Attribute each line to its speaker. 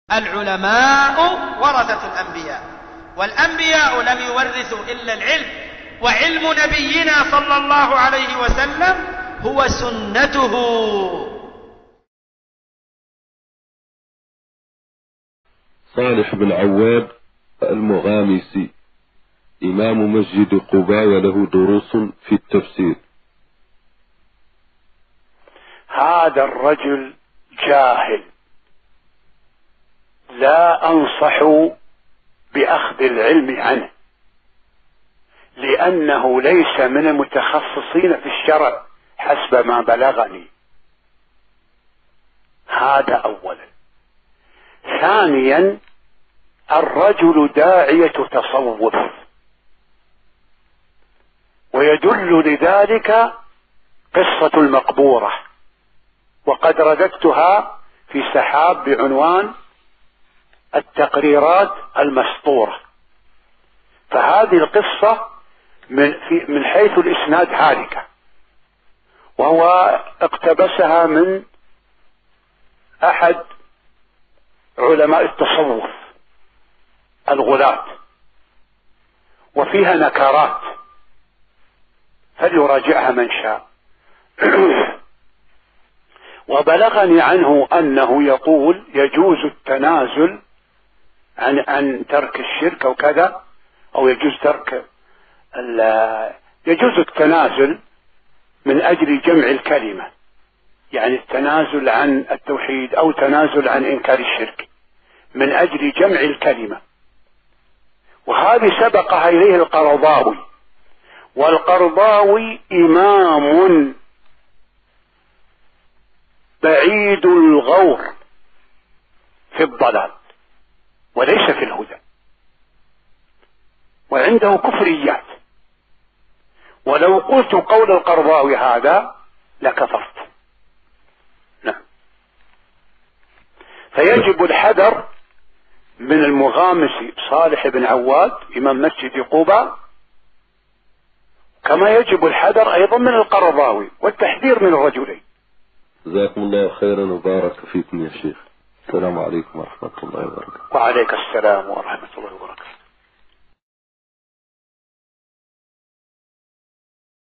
Speaker 1: العلماء ورثة الأنبياء، والأنبياء لم يورثوا إلا العلم، وعلم نبينا صلى الله عليه وسلم هو سنته.
Speaker 2: صالح بن عواد المغامسي إمام مسجد قباء وله دروس في التفسير.
Speaker 3: هذا الرجل جاهل، لا أنصح بأخذ العلم عنه، لأنه ليس من المتخصصين في الشرع حسب ما بلغني. هذا أولا. ثانيا، الرجل داعية تصوف، ويدل لذلك قصة المقبورة، وقد رددتها في سحاب بعنوان التقريرات المسطورة. فهذه القصة من حيث الإسناد هالكة، وهو اقتبسها من أحد علماء التصوف الغلاة، وفيها نكرات، فليراجعها من شاء. وبلغني عنه أنه يقول يجوز التنازل عن ترك الشرك أو كذا، أو يجوز التنازل من أجل جمع الكلمة، يعني التنازل عن التوحيد أو تنازل عن إنكار الشرك من أجل جمع الكلمة. وهذه سبقها إليه القرضاوي، والقرضاوي إمام بعيد الغور في الضلال وليس في الهدى، وعنده كفريات، ولو قلت قول القرضاوي هذا لكفرت. نعم. فيجب الحذر من المغامس صالح بن عواد إمام مسجد قباء، كما يجب الحذر أيضا من القرضاوي، والتحذير من الرجلين.
Speaker 2: جزاكم الله خيرا وبارك فيكم يا شيخ. السلام عليكم ورحمة الله وبركاته.
Speaker 3: وعليك السلام ورحمة الله وبركاته.